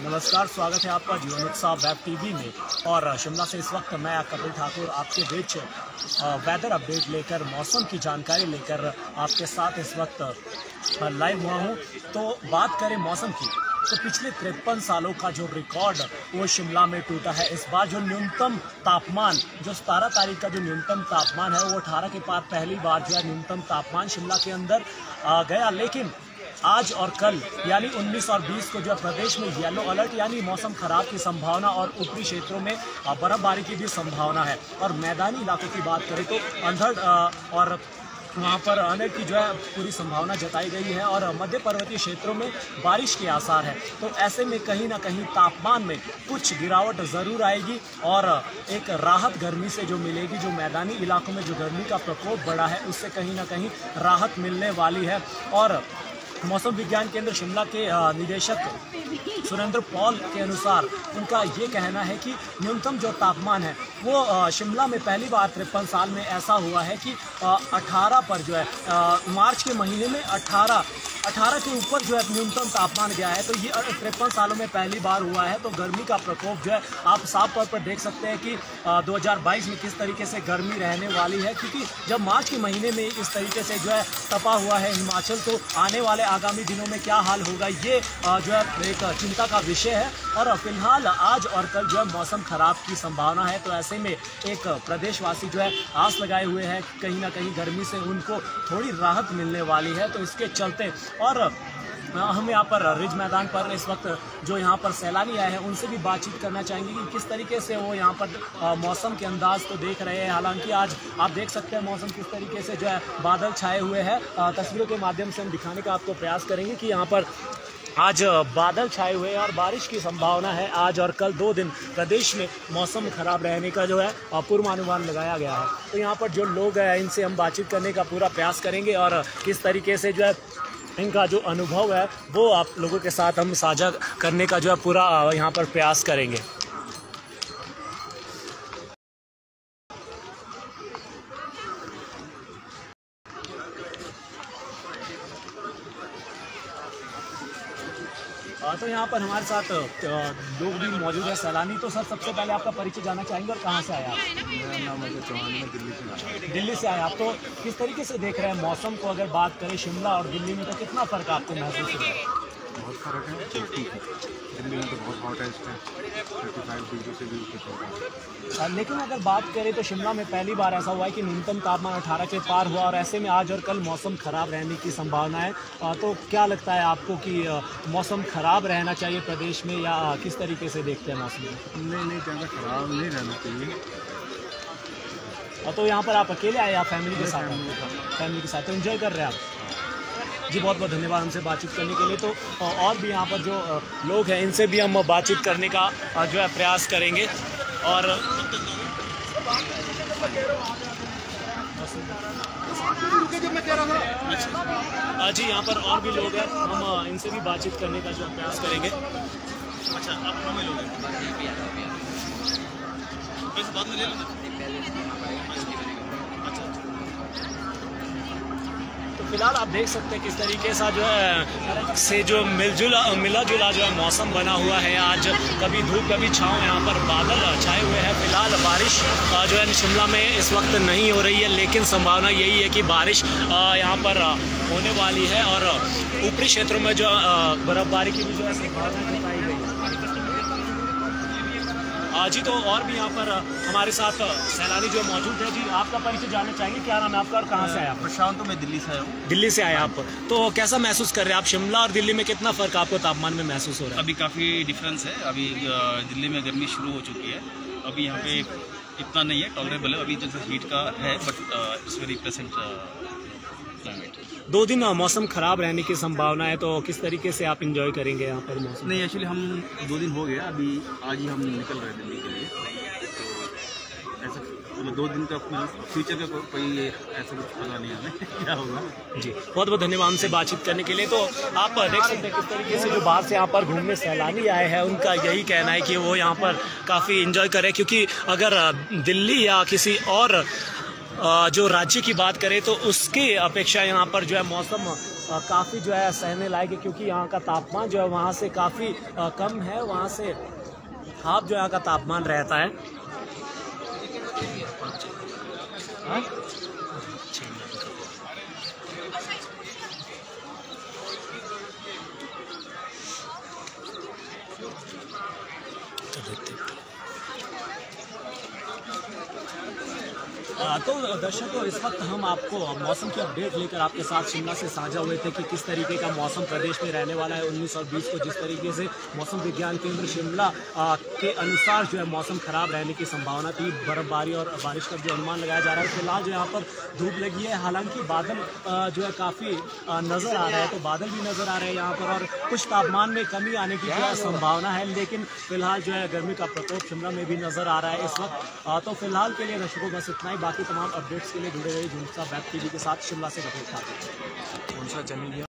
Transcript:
नमस्कार, स्वागत है आपका जीवन उत्सव वेब टीवी में। और शिमला से इस वक्त मैं कपिल ठाकुर आपके बीच वेदर अपडेट लेकर, मौसम की जानकारी लेकर आपके साथ इस वक्त लाइव हुआ हूं। तो बात करें मौसम की, तो पिछले 53 सालों का जो रिकॉर्ड वो शिमला में टूटा है। इस बार जो न्यूनतम तापमान, जो 17 तारीख का जो न्यूनतम तापमान है वो 18 के पार पहली बार जो है न्यूनतम तापमान शिमला के अंदर गया। लेकिन आज और कल यानी 19 और 20 को जो प्रदेश में येलो अलर्ट यानी मौसम खराब की संभावना और ऊपरी क्षेत्रों में बर्फबारी की भी संभावना है। और मैदानी इलाकों की बात करें तो अंधड़ और वहाँ पर आने की जो है पूरी संभावना जताई गई है और मध्य पर्वतीय क्षेत्रों में बारिश के आसार है। तो ऐसे में कहीं ना कहीं तापमान में कुछ गिरावट ज़रूर आएगी और एक राहत गर्मी से जो मिलेगी। जो मैदानी इलाकों में जो गर्मी का प्रकोप बढ़ा है उससे कहीं ना कहीं राहत मिलने वाली है। और मौसम विज्ञान केंद्र शिमला के निदेशक सुरेंद्र पॉल के अनुसार उनका ये कहना है कि न्यूनतम जो तापमान है वो शिमला में पहली बार 53 साल में ऐसा हुआ है कि 18 पर जो है मार्च के महीने में 18 के ऊपर जो है न्यूनतम तापमान गया है। तो ये 53 सालों में पहली बार हुआ है। तो गर्मी का प्रकोप जो है आप साफ तौर पर देख सकते हैं कि 2022 में किस तरीके से गर्मी रहने वाली है, क्योंकि जब मार्च के महीने में इस तरीके से जो है तपा हुआ है हिमाचल, तो आने वाले आगामी दिनों में क्या हाल होगा ये जो है एक चिंता का विषय है। और फिलहाल आज और कल जो है मौसम खराब की संभावना है। तो ऐसे में एक प्रदेशवासी जो है आस लगाए हुए हैं कहीं ना कहीं गर्मी से उनको थोड़ी राहत मिलने वाली है। तो इसके चलते और हम यहाँ पर रिज मैदान पर इस वक्त जो यहाँ पर सैलानी आए हैं उनसे भी बातचीत करना चाहेंगे कि किस तरीके से वो यहाँ पर मौसम के अंदाज को देख रहे हैं। हालांकि आज आप देख सकते हैं मौसम किस तरीके से जो है बादल छाए हुए हैं। तस्वीरों के माध्यम से हम दिखाने का आपको प्रयास करेंगे कि यहाँ पर आज बादल छाए हुए हैं और बारिश की संभावना है। आज और कल 2 दिन प्रदेश में मौसम खराब रहने का जो है पूर्वानुमान लगाया गया है। तो यहाँ पर जो लोग हैं इनसे हम बातचीत करने का पूरा प्रयास करेंगे और किस तरीके से जो है इनका जो अनुभव है वो आप लोगों के साथ हम साझा करने का जो है पूरा यहाँ पर प्रयास करेंगे। तो यहाँ पर हमारे साथ लोग भी मौजूद है, सैलानी। तो सर सबसे पहले आपका परिचय जानना चाहेंगे और कहाँ से आए आप? मेरा नाम अजय चौहान है, दिल्ली से आए आप। तो किस तरीके से देख रहे हैं मौसम को? अगर बात करें शिमला और दिल्ली में तो कितना फ़र्क आपको महसूस हो रहा है? बहुत फ़र्क है। दिल्ली में तो बहुत हॉट है, इस टाइम 35 डिग्री से भी ऊपर हो रहा है। लेकिन अगर बात करें तो शिमला में पहली बार ऐसा हुआ है कि न्यूनतम तापमान 18 के पार हुआ और ऐसे में आज और कल मौसम ख़राब रहने की संभावना है। तो क्या लगता है आपको कि मौसम ख़राब रहना चाहिए प्रदेश में या किस तरीके से देखते हैं मौसम को? नहीं, ज़्यादा ख़राब नहीं रहना चाहिए। तो यहाँ पर आप अकेले आए या फैमिली के साथ? फैमिली के साथ। तो एंजॉय कर रहे हैं आप? जी, बहुत बहुत धन्यवाद हमसे बातचीत करने के लिए। तो और भी यहाँ पर जो लोग हैं इनसे भी हम बातचीत करने का जो है प्रयास करेंगे। और जी यहाँ पर और भी लोग हैं, हम इनसे भी बातचीत करने का जो प्रयास करेंगे। अच्छा, आप कौन लोग हैं? बाद में ले लो। फिलहाल आप देख सकते हैं किस तरीके से जो है से जो मिला जुला जो है मौसम बना हुआ है। आज कभी धूप कभी छाँव, यहाँ पर बादल छाए हुए हैं। फिलहाल बारिश जो है शिमला में इस वक्त नहीं हो रही है, लेकिन संभावना यही है कि बारिश यहाँ पर होने वाली है और ऊपरी क्षेत्रों में जो बर्फबारी की भी जो है संभावना जताई गई है। जी, तो और भी यहाँ पर हमारे साथ सैलानी जो मौजूद है। जी, आपका परिचय जानना चाहेंगे, क्या नाम है आपका और कहाँ से आए आप? प्रशांत, तो मैं दिल्ली से आया हूँ। दिल्ली से आए आप। तो कैसा महसूस कर रहे हैं आप? शिमला और दिल्ली में कितना फ़र्क आपको तापमान में महसूस हो रहा है? अभी काफ़ी डिफरेंस है। अभी दिल्ली में गर्मी शुरू हो चुकी है, अभी यहाँ पे इतना नहीं है, टॉलरेबल है। अभी जैसे हीट का है but it's very pleasant climate. 2 दिन मौसम खराब रहने की संभावना है, तो किस तरीके से आप इंजॉय करेंगे यहाँ पर मौसम? नहीं, एक्चुअली हम 2 दिन हो गया, अभी आज ही हम निकल रहे हैं दिल्ली के लिए। तो ऐसा 2 दिन का फ्यूचर का कोई ऐसा कुछ पता नहीं हमें क्या होगा। जी, बहुत बहुत धन्यवाद हमसे बातचीत करने के लिए। तो आप देख सकते हैं किस तरीके से जो बाहर से यहाँ पर घूमने सैलानी आए हैं उनका यही कहना है कि वो यहाँ पर काफ़ी इंजॉय करें, क्योंकि अगर दिल्ली या किसी और जो राज्य की बात करें तो उसकी अपेक्षा यहाँ पर जो है मौसम काफ़ी जो है सहने लायक है, क्योंकि यहाँ का तापमान जो है वहाँ से काफ़ी कम है, वहाँ से हाफ जो यहाँ का तापमान रहता है। तो दर्शकों, इस वक्त हम आपको मौसम की अपडेट लेकर आपके साथ शिमला से साझा हुए थे कि किस तरीके का मौसम प्रदेश में रहने वाला है 19 और 20 को। जिस तरीके से मौसम विज्ञान केंद्र शिमला के अनुसार जो है मौसम खराब रहने की संभावना थी, बर्फबारी और बारिश का जो अनुमान लगाया जा रहा है। फिलहाल जो यहाँ पर धूप लगी है, हालांकि बादल जो है काफ़ी नज़र आ रहे हैं, तो बादल भी नज़र आ रहे हैं यहाँ पर और कुछ तापमान में कमी आने की संभावना है, लेकिन फिलहाल जो है गर्मी का प्रकोप शिमला में भी नज़र आ रहा है इस वक्त। तो फिलहाल के लिए दर्शकों बस इतना ही। बाकी तमाम अपडेट्स के लिए जुड़े रहिए झुनसा वेब टीवी के साथ। शिमला से कपिल ठाकुर।